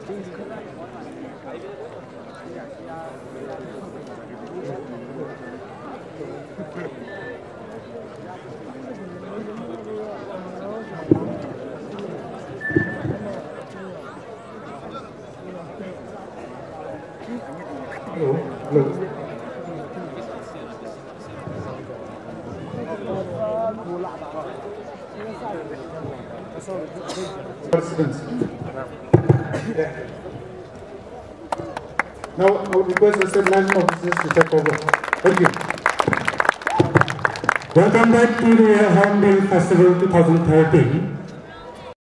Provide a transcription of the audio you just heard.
Participants. Now, I would request the state line officers to take over. Thank you. Welcome back to the Hornbill Festival 2013.